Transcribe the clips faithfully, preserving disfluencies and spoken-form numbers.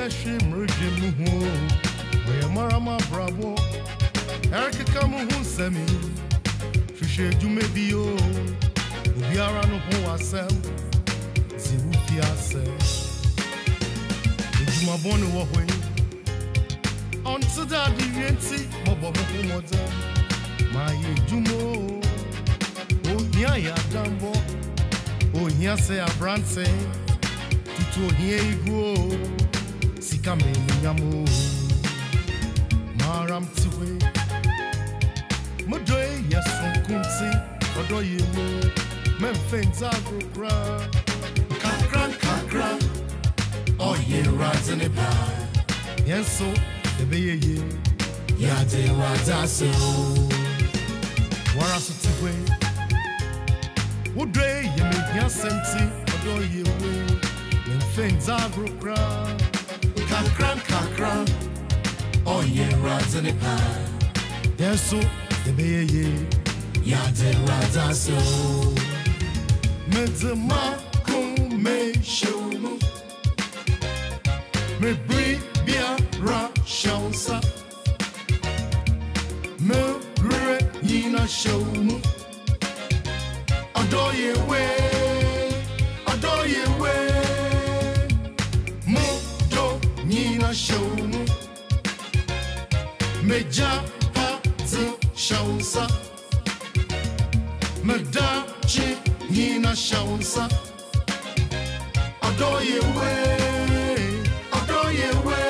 she merging home. We are Marama Bravo. Erica come home, Sammy. Fisher, you may be old. We are on who ourselves. Zirupi ourselves. You are born away. Unto that, you ain't see Bobo Mother. My Jumo. Oh, yeah, yeah, Dambo. Oh, yeah, say a brand say. To here you go, Sika me yamu, Maram Tue, Modoy, yes, from Kunsi, Odo you, Memphis, Zagra, Kakran, Kakran, oh, ye rides in the bar. Yes, so the bay ye, Yade Radaso, Warasu Tue, Woodray, you make your senti, Odo you. Things are broke, Kakran, Kakran, oh, yeah, rides in the pie. Yes, so the bay, yeah, the rides so. Medzama, come, me show me. Me bri, bia, ra, shansa. Me re, yina, show me. Adore ye way, adore ye way. Nina show me, me japa zi shausa, me dachi Nina shausa. Adore ye way, adore ye way.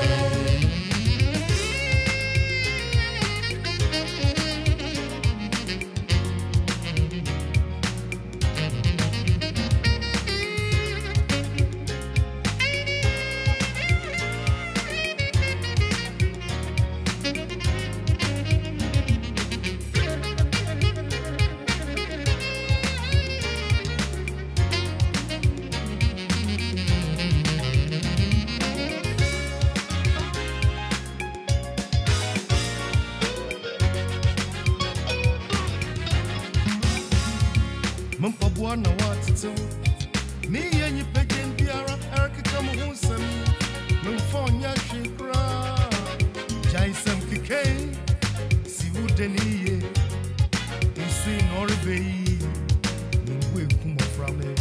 Mumpa na watu me and you pegin biara Erica come home some Mumfonya shikra Jaisam kike si udeni Isi norbe Mwe kuma from it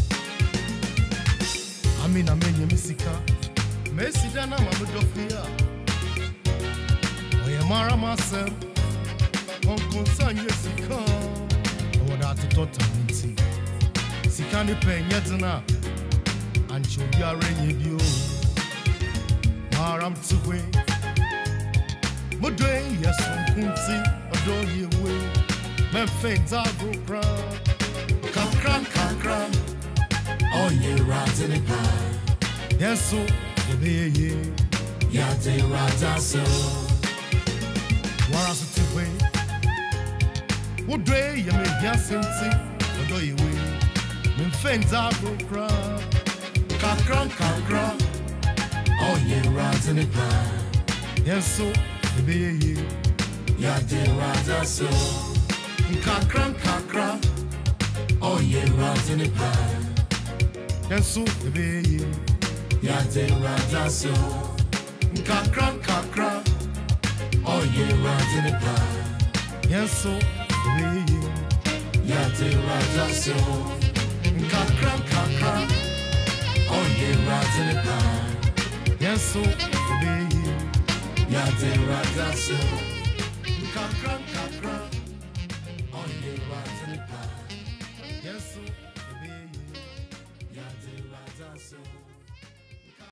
Amina menye misika Mesi dana mamudofia Oye mara masem Onkonsan yesika Oda to tota minti Sikani penyetna Ancho biare yedio Maram tuwe Modwe yeson kunti Odo yewe Memphis Zagra Kakran kakran Oh ye rat in the pie Yes so Yebe ye Yate rataso Warasu tuwe Modwe yeme yasinti Odo yewe Memphis Zagra Kakran kakran Oh ye rat in the pie Yes so Yebe ye Yate rataso Kakran kakran Oh ye rat in the pie Yes so Yebe ye Yate rataso Kakran kakran Oh ye rat in the pie Yes so Yebe ye Yate rataso Kakran kakran Oh ye rat in the pie Yes so Yebe ye Yate rataso Kakran kakran Oh ye rat in the pie Yes so Yebe ye Yate rataso